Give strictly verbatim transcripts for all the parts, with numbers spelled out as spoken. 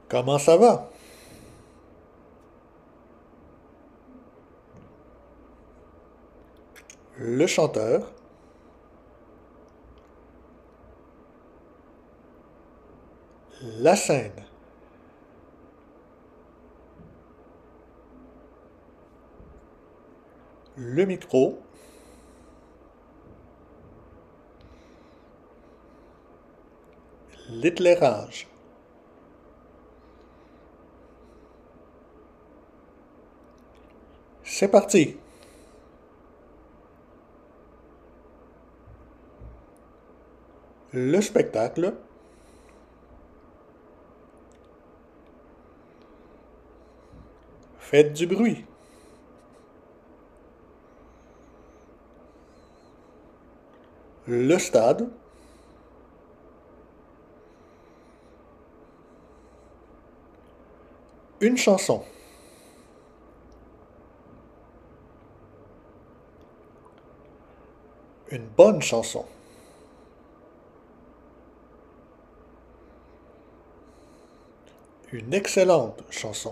Comment ça va? Le chanteur, la scène, le micro, l'éclairage. C'est parti. Le spectacle, faites du bruit. Le stade, une chanson. Une bonne chanson. Une excellente chanson.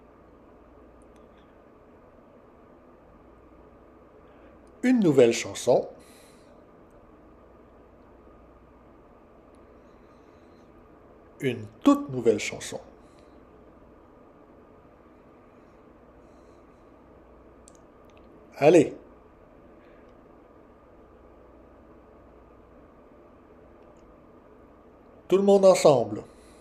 Une nouvelle chanson. Une toute nouvelle chanson. Allez. Tout le monde ensemble.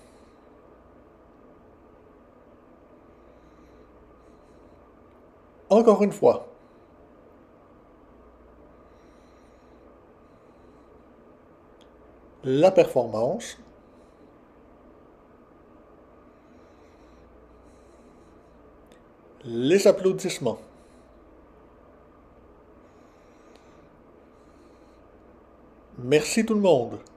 Encore une fois. La performance. Les applaudissements. Merci tout le monde.